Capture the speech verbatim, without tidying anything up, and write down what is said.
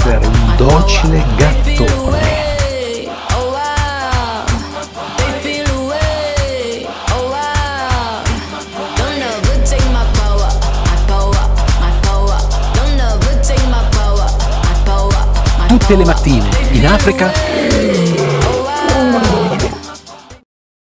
essere un docile gattone. Tutte le mattine in Africa